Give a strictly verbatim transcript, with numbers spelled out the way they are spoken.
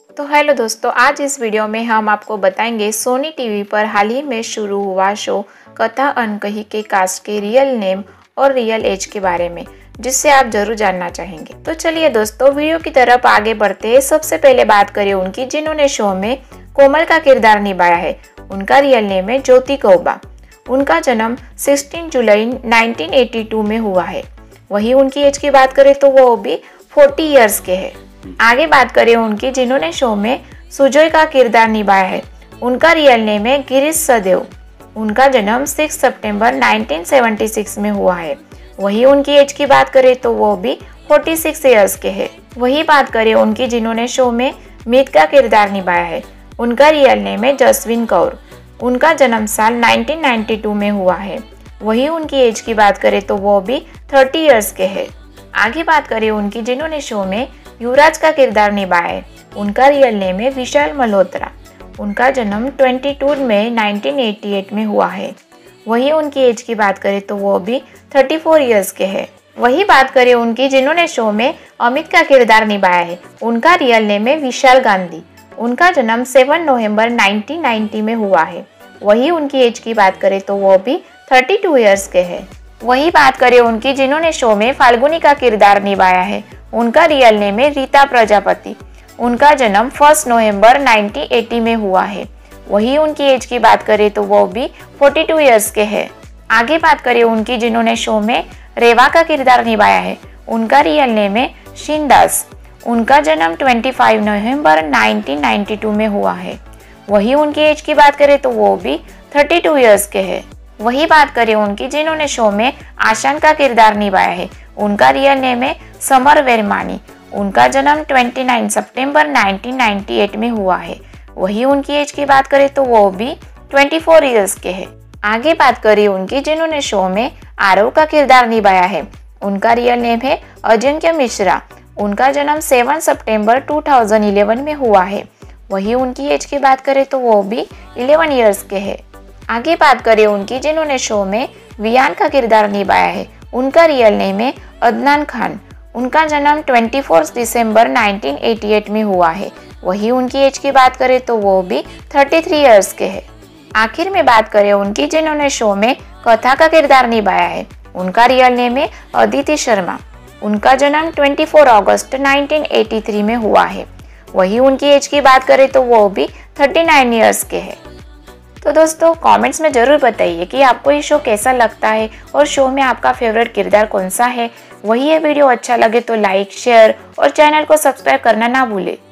तो हेलो दोस्तों, आज इस वीडियो में हम आपको बताएंगे सोनी टीवी पर हाल ही में शुरू हुआ शो कथा अनकही के कास्ट के रियल नेम और रियल एज के बारे में, जिससे आप जरूर जानना चाहेंगे। तो चलिए दोस्तों, वीडियो की तरफ आगे बढ़ते हैं। सबसे पहले बात करें उनकी जिन्होंने शो में कोमल का किरदार निभाया है। उनका रियल नेम है ज्योति कौबा। उनका जन्म सोलह जुलाई उन्नीस सौ बयासी में हुआ है। वही उनकी एज की बात करें तो वो भी चालीस इयर्स के हैं। आगे बात करें उनकी जिन्होंने शो में सुजय का किरदार निभाया है। उनका रियल नेम है गिरीश सदेव। उनका जन्म छह सितंबर उन्नीस सौ छिहत्तर में हुआ है। वही उनकी एज की बात करें तो वो भी छियालीस इयर्स के हैं। वही बात करें उनकी जिन्होंने शो में मीत का किरदार निभाया है। उनका रियल नेम है जसवीन कौर। उनका जन्म साल उन्नीस सौ बानवे में हुआ है। वही उनकी एज की बात करें तो वो भी तीस इयर्स के हैं। आगे बात करें उनकी जिन्होंने शो में युवराज का किरदार निभाया है। उनका रियल नेम है विशाल मल्होत्रा। उनका जन्म बाईस मई उन्नीस सौ अट्ठासी में हुआ है। वही उनकी एज की बात करें तो वो भी चौंतीस इयर्स के हैं। वही बात करें उनकी जिन्होंने शो में अमित का किरदार निभाया है। उनका रियल नेम है विशाल गांधी। उनका जन्म सात नवंबर उन्नीस सौ नब्बे में हुआ है। वही उनकी एज की बात करें तो वो भी बत्तीस इयर्स के हैं। वही बात करें उनकी जिन्होंने शो में फाल्गुनी का किरदार निभाया है। उनका रियल नेम है रीता प्रजापति। उनका जन्म फर्स्ट नवंबर उन्नीस सौ अस्सी में हुआ है। वही उनकी एज की बात करें तो वो भी बयालीस इयर्स के हैं। आगे बात करें उनकी जिन्होंने शो में रेवा का किरदार निभाया है। उनका रियल नेम है शिनदास। उनका जन्म पच्चीस नवंबर उन्नीस सौ बानवे में हुआ है। वही उनकी एज की बात करें तो वो भी बत्तीस इयर्स के हैं। वही बात करें उनकी जिन्होंने शो में आशान का किरदार निभाया है। उनका रियल नेम है समर वेरमानी। उनका जन्म उनतीस सितंबर उन्नीस सौ अट्ठानवे में हुआ है। वही उनकी एज की बात करें तो वो भी चौबीस इयर्स के हैं। आगे बात करें उनकी जिन्होंने शो में आरव का किरदार निभाया है। उनका रियल नेम है अजिंक्य मिश्रा। उनका जन्म सात सितंबर दो हज़ार ग्यारह में हुआ है। वही उनकी एज की बात करें तो वो भी ग्यारह इयर्स के हैं। आगे बात करें उनकी जिन्होंने शो में वियान का किरदार निभाया है। उनका रियल नेम है अदनान खान। उनका जन्म चौबीस दिसंबर उन्नीस सौ अट्ठासी में हुआ है। वही उनकी एज की बात करें तो वो भी तैंतीस इयर्स के हैं। आखिर में बात करें उनकी जिन्होंने शो में कथा का किरदार निभाया है। उनका रियल नेम है अदिति शर्मा। उनका जन्म चौबीस अगस्त उन्नीस सौ तिरासी में हुआ है। वही उनकी एज की बात करें तो वो भी उनतालीस इयर्स के हैं। तो दोस्तों, कमेंट्स में ज़रूर बताइए कि आपको ये शो कैसा लगता है और शो में आपका फेवरेट किरदार कौन सा है। वही ये वीडियो अच्छा लगे तो लाइक, शेयर और चैनल को सब्सक्राइब करना ना भूलें।